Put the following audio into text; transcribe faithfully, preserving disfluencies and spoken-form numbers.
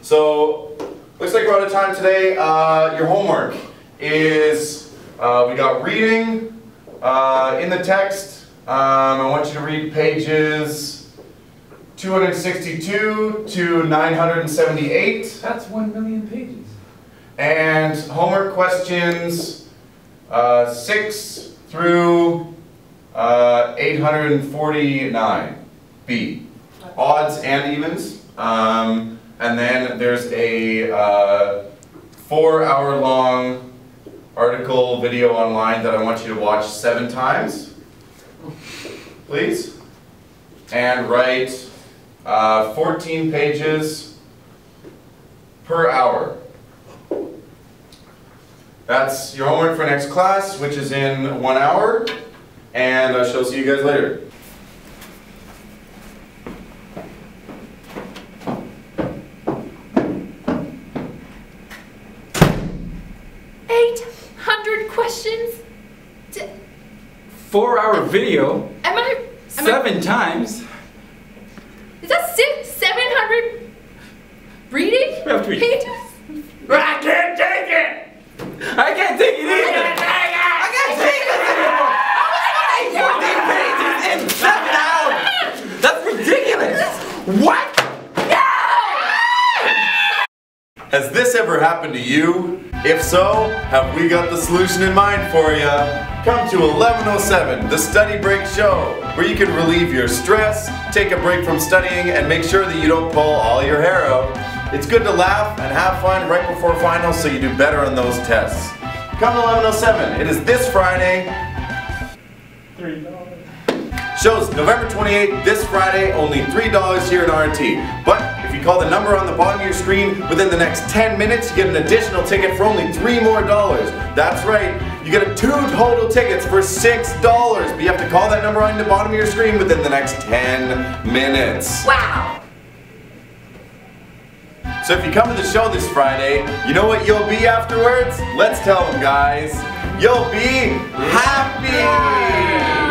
So, looks like we're out of time today. Uh, your homework is, uh, we got reading uh, in the text. Um, I want you to read pages two hundred sixty-two to nine hundred seventy-eight. That's one million pages. And homework questions uh, six through uh, eight hundred forty-nine. B. Odds and evens. Um, and then there's a uh, four hour long article video online that I want you to watch seven times. Please. And write uh, fourteen pages per hour. That's your homework for next class, which is in one hour. And I shall see you guys later. eight hundred questions? D Four hour video. Am I... Am seven I, times. Is that six, seven hundred reading We have to read. pages? I can't take it! I can't take it either! I can't take it anymore! fourteen pages in seven hours! That's ridiculous! What? Has this ever happened to you? If so, have we got the solution in mind for you? Come to eleven oh seven, the Study Break Show, where you can relieve your stress, take a break from studying, and make sure that you don't pull all your hair out. It's good to laugh and have fun right before finals so you do better on those tests. Come to eleven oh seven. It is this Friday. Three dollars. Shows November twenty-eighth, this Friday, only three dollars here at R and T. But if you call the number on the bottom of your screen within the next ten minutes, you get an additional ticket for only three more dollars. That's right, you get two total tickets for six dollars. But you have to call that number on the bottom of your screen within the next ten minutes. Wow. So if you come to the show this Friday, you know what you'll be afterwards? Let's tell them, guys. You'll be happy!